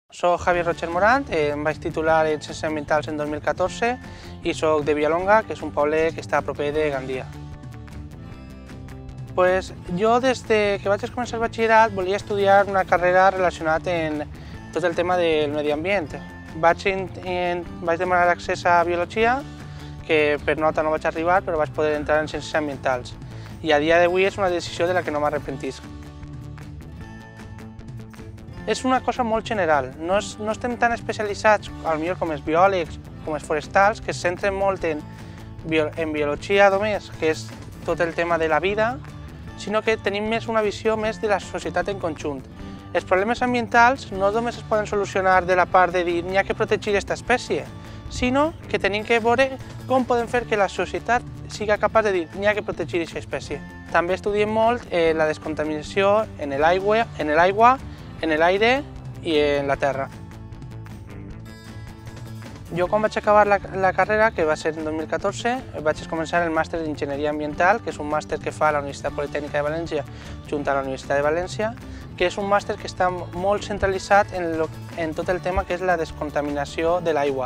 Soc Javier Rocher Morant, em vaig titular en Ciències Ambientals en 2014 i soc de Villalonga, que és un poble que està a proper de Gandia. Jo, des que vaig començar el batxillerat, volia estudiar una carrera relacionada amb tot el tema del medi ambient. Vaig demanar accés a Biologia, que per nota no vaig arribar, però vaig poder entrar en Ciències Ambientals. I a dia d'avui és una decisió de la que no m'arrepentisc. És una cosa molt general, no estem tan especialitzats, potser com els biòlegs, com els forestals, que es centren molt en biologia només, que és tot el tema de la vida, sinó que tenim més una visió més de la societat en conjunt. Els problemes ambientals no només es poden solucionar de la part de dir n'hi ha que protegir aquesta espècie, sinó que tenim que veure com podem fer que la societat sigui capaç de dir n'hi ha que protegir aquesta espècie. També estudiem molt la descontaminació en l'aigua, en l'aire i en la terra. Jo, quan vaig acabar la carrera, que va ser en 2014, vaig començar el màster d'Enginyeria Ambiental, que és un màster que fa la Universitat Politècnica de València junt a la Universitat de València, que és un màster que està molt centralitzat en tot el tema que és la descontaminació de l'aigua.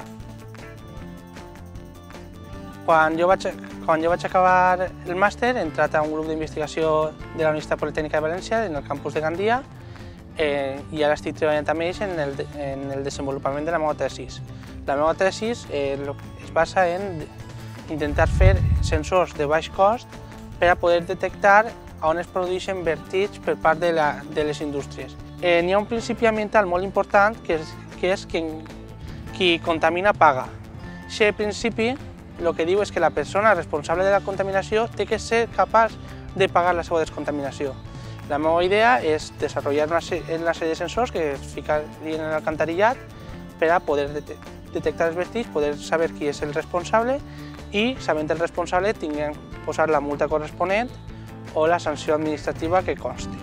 Quan jo vaig acabar el màster, he entrat a un grup d'investigació de la Universitat Politècnica de València, en el campus de Gandia, i ara estic treballant amb ells en el desenvolupament de la meva tesis. La meva tesis es basa en intentar fer sensors de baix cost per a poder detectar on es produeixen vertigs per part de les indústries. N'hi ha un principi ambiental molt important que és que qui contamina paga. Aquest principi el que diu és que la persona responsable de la contaminació té que ser capaç de pagar la seva descontaminació. La meva idea és desenvolupar una sèrie de sensors que es ficarien en l'alcantarillat per a poder detectar els vertigs, poder saber qui és el responsable i, sabent el responsable, tinguem posar la multa corresponent o la sanció administrativa que consti.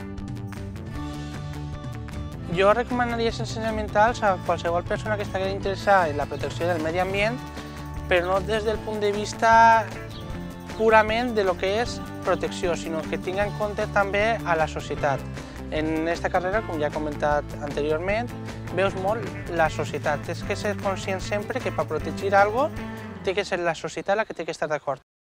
Jo recomanaria Ciències Ambientals a qualsevol persona que estigui interessada en la protecció del medi ambient, però no des del punt de vista purament de lo que és protecció, sinó que tingui en compte també a la societat. En aquesta carrera, com ja he comentat anteriorment, veus molt la societat. Tens que ser conscient sempre que per protegir alguna cosa té que ser la societat la que té que estar d'acord.